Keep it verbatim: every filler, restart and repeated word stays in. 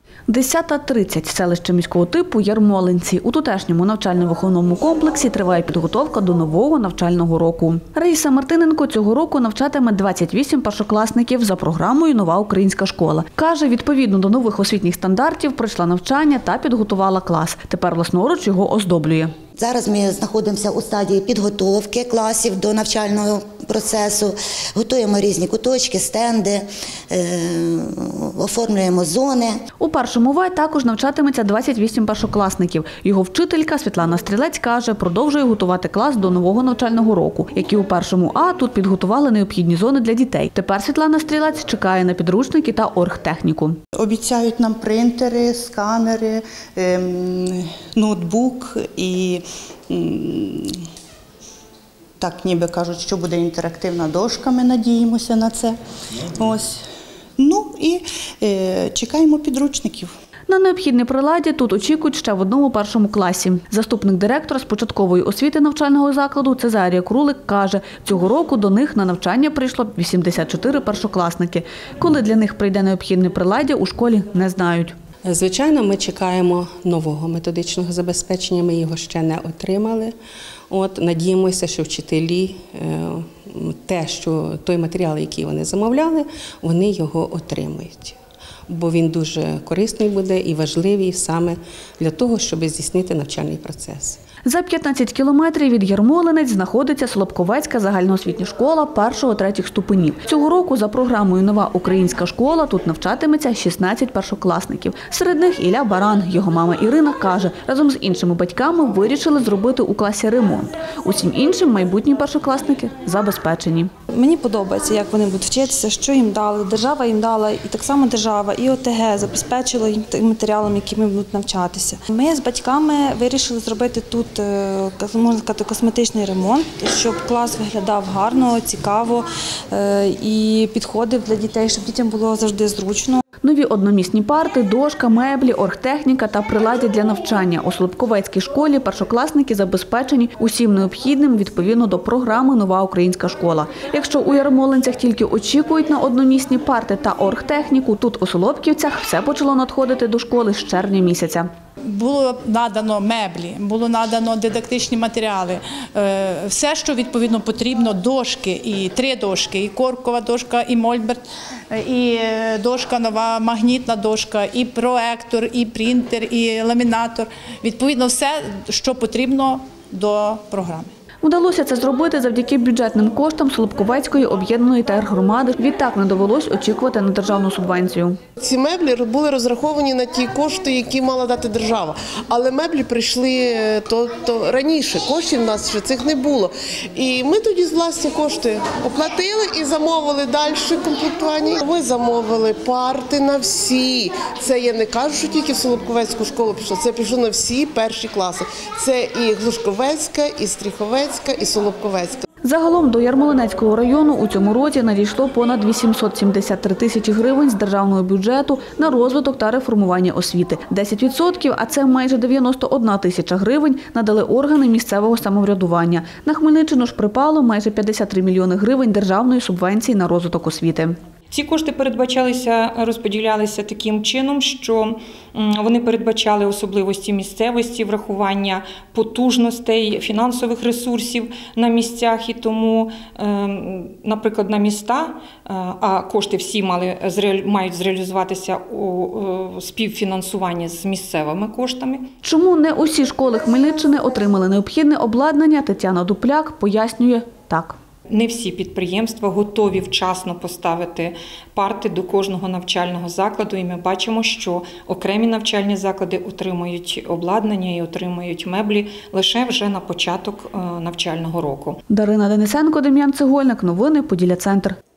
десята тридцять. Селище міського типу Ярмолинці. У тутешньому навчально-виховному комплексі триває підготовка до нового навчального року. Раїса Мартиненко цього року навчатиме двадцять вісім першокласників за програмою «Нова українська школа». Каже, відповідно до нових освітніх стандартів пройшла навчання та підготувала клас. Тепер власноруч його оздоблює. Зараз ми знаходимося у стадії підготовки класів до навчального процесу, готуємо різні куточки, стенди, оформлюємо зони. У першому В також навчатиметься двадцять вісім першокласників. Його вчителька Світлана Стрілець каже, продовжує готувати клас до нового навчального року. Як і у першому А, тут підготували необхідні зони для дітей. Тепер Світлана Стрілець чекає на підручники та оргтехніку. Обіцяють нам принтери, сканери, ноутбук і так ніби кажуть, що буде інтерактивна дошка, ми надіємося на це. Ось. Ну і е, чекаємо підручників. На необхідне приладдя тут очікують ще в одному першому класі. Заступник директора з початкової освіти навчального закладу Цезарія Крулик каже, цього року до них на навчання прийшло вісімдесят чотири першокласники. Коли для них прийде необхідне приладдя, у школі не знають. Звичайно, ми чекаємо нового методичного забезпечення, ми його ще не отримали. От, надіємося, що вчителі те, що той матеріал, який вони замовляли, вони його отримають. Бо він дуже корисний буде і важливий саме для того, щоб здійснити навчальний процес. За п'ятнадцять кілометрів від Ярмолинець знаходиться Солобковецька загальноосвітня школа першого-третіх ступенів. Цього року за програмою «Нова українська школа» тут навчатиметься шістнадцять першокласників. Серед них Ілля Баран. Його мама Ірина каже, разом з іншими батьками вирішили зробити у класі ремонт. Усім іншим майбутні першокласники забезпечені. Мені подобається, як вони будуть вчитися, що їм дали. Держава їм дала, і так само держава, і О Те Ге забезпечила їм тим матеріалом, якими будуть навчатися. Ми з батьками вирішили зробити тут, можна сказати, косметичний ремонт, щоб клас виглядав гарно, цікаво і підходив для дітей, щоб дітям було завжди зручно. Нові одномісні парти, дошка, меблі, оргтехніка та приладдя для навчання. У Солобковецькій школі першокласники забезпечені усім необхідним відповідно до програми «Нова українська школа». Якщо у Ярмолинцях тільки очікують на одномісні парти та оргтехніку, тут у Солобківцях все почало надходити до школи з червня місяця. Було надано меблі, було надано дидактичні матеріали, все, що відповідно потрібно, дошки, і три дошки, і коркова дошка, і мольберт, і дошка нова, магнітна дошка, і проектор, і принтер, і ламінатор. Відповідно, все, що потрібно до програми. Вдалося це зробити завдяки бюджетним коштам Солобковецької об'єднаної тергромади. Відтак не довелось очікувати на державну субвенцію. Ці меблі були розраховані на ті кошти, які мала дати держава. Але меблі прийшли то, то раніше, коштів у нас ще цих не було. І ми тоді з власні кошти оплатили і замовили далі комплектування. Ми замовили парти на всі. Це я не кажу, що тільки в Солобковецьку школу пішло, це пішло на всі перші класи. Це і Глушковецька, і Стріховецька, і Солобковецька. Загалом до Ярмолинецького району у цьому році надійшло понад вісімсот сімдесят три тисячі гривень з державного бюджету на розвиток та реформування освіти. десять відсотків, а це майже дев'яносто одна тисяча гривень, надали органи місцевого самоврядування. На Хмельниччину ж припало майже п'ятдесят три мільйони гривень державної субвенції на розвиток освіти. Ці кошти передбачалися, розподілялися таким чином, що вони передбачали особливості місцевості, врахування потужностей, фінансових ресурсів на місцях. І тому, наприклад, на міста, а кошти всі мали, мають зреалізуватися у співфінансуванні з місцевими коштами. Чому не усі школи Хмельниччини отримали необхідне обладнання, Тетяна Дупляк пояснює так. Не всі підприємства готові вчасно поставити парти до кожного навчального закладу, і ми бачимо, що окремі навчальні заклади отримують обладнання і отримують меблі лише вже на початок навчального року. Дарина Денисенко, Дем'ян Цегольник. Новини Поділля Центр.